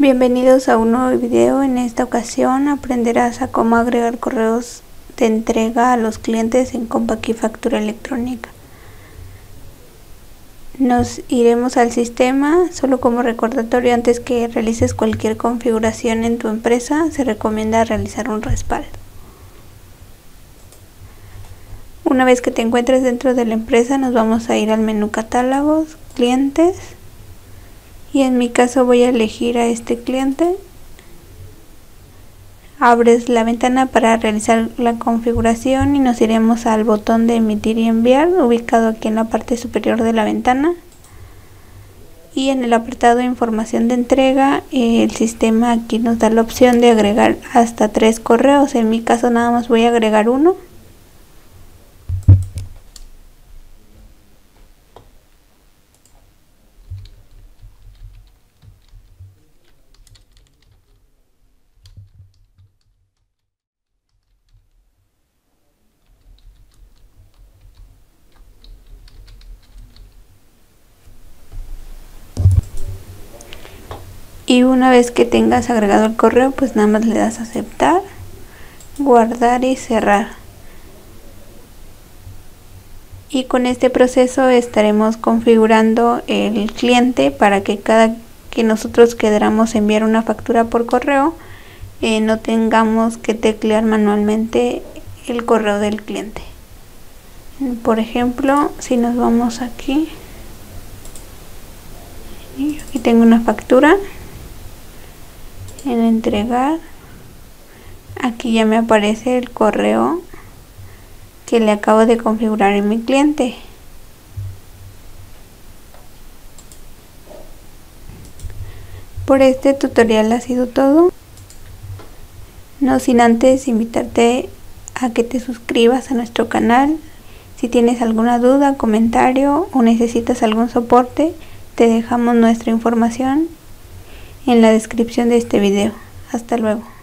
Bienvenidos a un nuevo video. En esta ocasión aprenderás a cómo agregar correos de entrega a los clientes en Compaq Factura Electrónica. Nos iremos al sistema. Solo como recordatorio, antes que realices cualquier configuración en tu empresa, se recomienda realizar un respaldo. Una vez que te encuentres dentro de la empresa, nos vamos a ir al menú Catálogos, Clientes, y en mi caso voy a elegir a este cliente. Abres la ventana para realizar la configuración y nos iremos al botón de emitir y enviar, ubicado aquí en la parte superior de la ventana, y en el apartado de información de entrega el sistema aquí nos da la opción de agregar hasta 3 correos. En mi caso nada más voy a agregar uno. Y una vez que tengas agregado el correo, pues nada más le das a aceptar, guardar y cerrar. Y con este proceso estaremos configurando el cliente para que cada que nosotros queramos enviar una factura por correo, no tengamos que teclear manualmente el correo del cliente. Por ejemplo, si nos vamos aquí, y aquí tengo una factura. En entregar, aquí ya me aparece el correo que le acabo de configurar en mi cliente. Por este tutorial ha sido todo, no sin antes invitarte a que te suscribas a nuestro canal. Si tienes alguna duda, comentario o necesitas algún soporte, te dejamos nuestra información en la descripción de este video. Hasta luego.